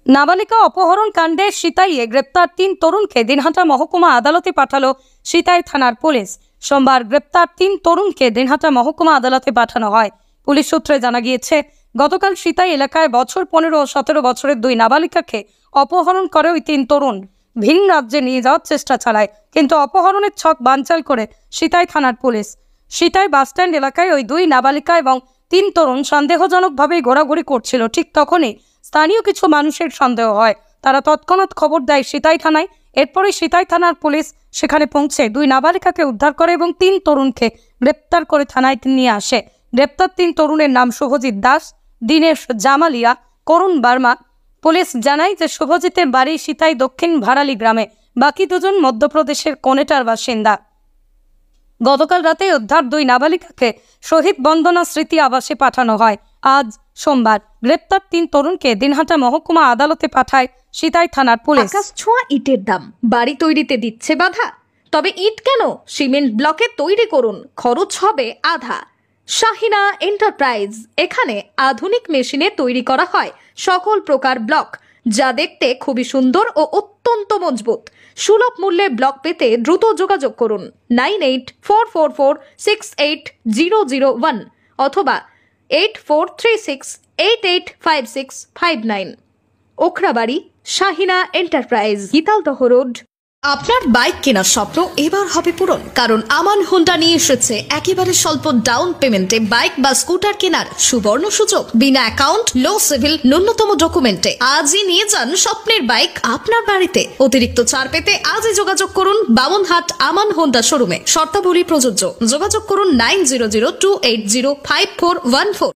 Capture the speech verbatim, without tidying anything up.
নাবালিকা অপহরণ কাণ্ডে সিতাইয়ে গ্রেপ্তার তিন তরুণকে দিনহাটা মহকুমা আদালতে পাঠালো সিতাই থানার পুলিশ। সোমবার গ্রেপ্তার তিন তরুণকে দিনহাটা মহকুমা আদালতে পাঠানো হয়। পুলিশ সূত্রে জানা গিয়েছে, গতকাল সিতাই এলাকায় বছর পনেরো ও সতেরো বছরের দুই নাবালিকাকে অপহরণ করে ওই তিন তরুণ ভিন রাজ্যে নিয়ে যাওয়ার চেষ্টা চালায়, কিন্তু অপহরণের ছক বানচাল করে সিতাই থানার পুলিশ। সিতাই বাসস্ট্যান্ড এলাকায় ওই দুই নাবালিকা এবং তিন তরুণ সন্দেহজনকভাবে ঘোরাঘুরি করছিল। ঠিক তখনই স্থানীয় কিছু মানুষের সন্দেহ হয়, তারা তৎক্ষণাৎ খবর দেয় সিতাই থানায়। এরপরে সিতাই থানার পুলিশ সেখানে পৌঁছে দুই নাবালিকাকে উদ্ধার করে এবং তিন তরুণকে গ্রেপ্তার করে থানায় নিয়ে আসে। গ্রেপ্তার তিন তরুণের নাম শুভজিৎ দাস, দীনেশ জামালিয়া, করুণ বার্মা। পুলিশ জানায় যে শুভজিতের বাড়ি সিতাই দক্ষিণ ভারালি গ্রামে, বাকি দুজন মধ্যপ্রদেশের কোনেটার বাসিন্দা। গতকাল রাতে উদ্ধার দুই নাবালিকাকে শহীদ বন্দনা স্মৃতি আবাসে পাঠানো হয়। আজ সোমবার গ্রেপ্তার তিন তরুণকে দিনহাটা মহকুমা আদালতে পাঠায় সিতাই থানার পুলিশ। আকাশ ছোঁয়া ইটের দাম বাড়ি তৈরিতে দিচ্ছে বাধা, তবে ইট কেন, সিমেন্ট ব্লকে তৈরি করুন, খরচ হবে আধা। শাহিনা এন্টারপ্রাইজ, এখানে আধুনিক মেশিনে তৈরি করা হয় সকল প্রকার ব্লক, যা দেখতে খুবই সুন্দর ও অত্যন্ত মজবুত। সুলভ মূল্যে ব্লক পেতে দ্রুত যোগাযোগ করুন nine eight four four four six eight zero zero one অথবা eight four three six eight eight five six five nine. Okhrabari, Shahina enterprise, Gitaldaha road. আপনার বাইক কেনার স্বপ্ন এবার হবে পূরণ, কারণ আমান হোন্ডা নিয়ে এসেছে একেবারে স্বল্প ডাউন পেমেন্টে বাইক বা স্কুটার কেনার সুবর্ণ সুযোগ। বিনা অ্যাকাউন্ট, লো সিভিল, ন্যূনতম ডকুমেন্টে আজই নিয়ে যান স্বপ্নের বাইক আপনার বাড়িতে। অতিরিক্ত ছাড় পেতে আজই যোগাযোগ করুন বামনহাট আমান হোন্ডা শোরুমে। শর্তাবলী প্রযোজ্য। যোগাযোগ করুন nine zero zero two eight zero five four one four.